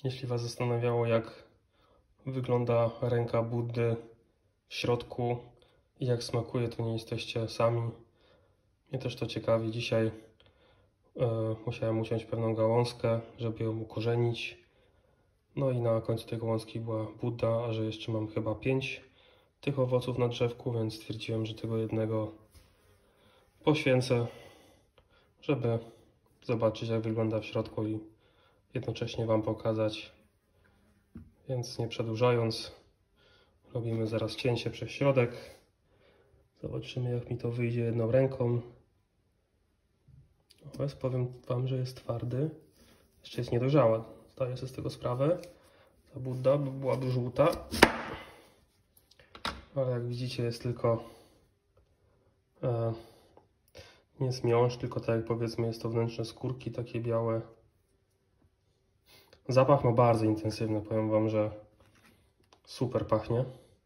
Jeśli Was zastanawiało, jak wygląda ręka Buddy w środku i jak smakuje, to nie jesteście sami. Mnie też to ciekawi. Dzisiaj musiałem uciąć pewną gałązkę, żeby ją ukorzenić. No i na końcu tej gałązki była Budda, a że jeszcze mam chyba 5 tych owoców na drzewku, więc stwierdziłem, że tego jednego poświęcę, żeby zobaczyć, jak wygląda w środku i jednocześnie Wam pokazać. Więc nie przedłużając, robimy zaraz cięcie przez środek. Zobaczymy, jak mi to wyjdzie jedną ręką. Owoc, powiem Wam, że jest twardy. Jeszcze jest niedojrzała. Zdaję sobie z tego sprawę. Ta Budda byłaby żółta. Ale jak widzicie, jest tylko nie jest miąższ, tylko tak jak powiedzmy, jest to wnętrze skórki, takie białe. Zapach ma bardzo intensywny. Powiem Wam, że super pachnie.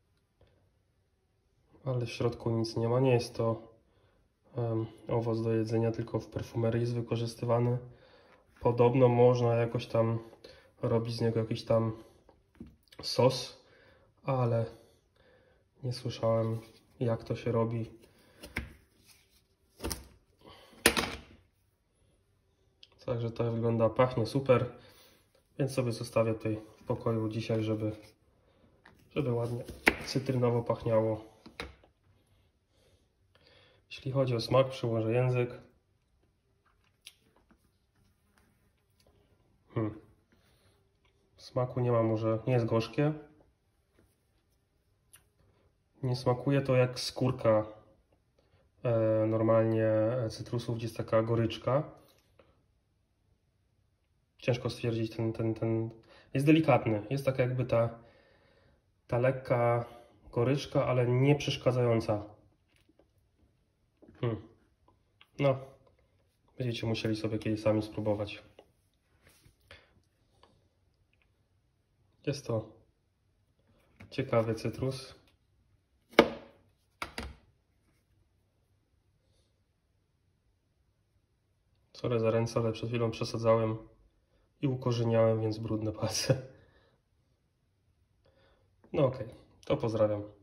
Ale w środku nic nie ma. Nie jest to owoc do jedzenia, tylko w perfumerii jest wykorzystywany. Podobno można jakoś tam robić z niego jakiś tam sos, ale nie słyszałem, jak to się robi. Także to wygląda, pachnie super, więc sobie zostawię tutaj w pokoju dzisiaj, żeby ładnie cytrynowo pachniało. Jeśli chodzi o smak, przyłożę język. Smaku nie ma, może nie jest gorzkie. Nie smakuje to jak skórka normalnie cytrusów, gdzie jest taka goryczka. Ciężko stwierdzić, ten jest delikatny. Jest tak jakby ta lekka goryczka, ale nie przeszkadzająca. No, będziecie musieli sobie kiedyś sami spróbować. Jest to ciekawy cytrus. Sorry za ręce, ale przed chwilą przesadzałem i ukorzeniałem, więc brudne palce. No okej, to pozdrawiam.